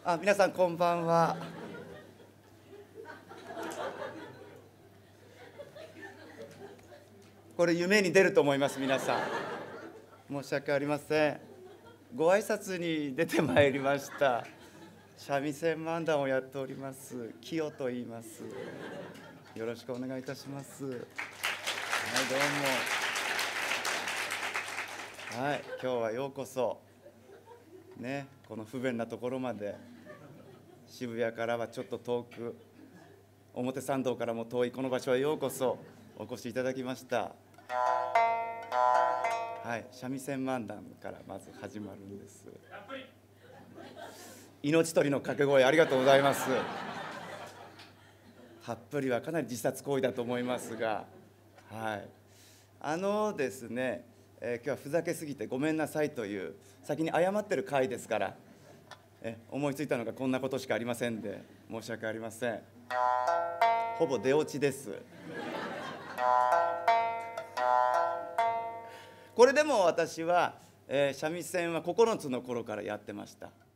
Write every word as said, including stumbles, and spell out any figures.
あ、皆さんこんばんは。これ夢に出ると思います。皆さん申し訳ありません。ご挨拶に出てまいりました。三味線漫談をやっております清と言います。よろしくお願いいたします。はい、どうも。はい、今日はようこそね、この不便なところまで、渋谷からはちょっと遠く、表参道からも遠いこの場所へようこそお越しいただきました。はい、三味線漫談からまず始まるんです。命取りの掛け声ありがとうございます。たっぷりはかなり自殺行為だと思いますが、はい、あのですね、えー、今日はふざけすぎてごめんなさいという先に謝ってる回ですから、え思いついたのがこんなことしかありませんで申し訳ありません。ほぼ出落ちです。これでも私は、えー、三味線はここのつの頃からやってました。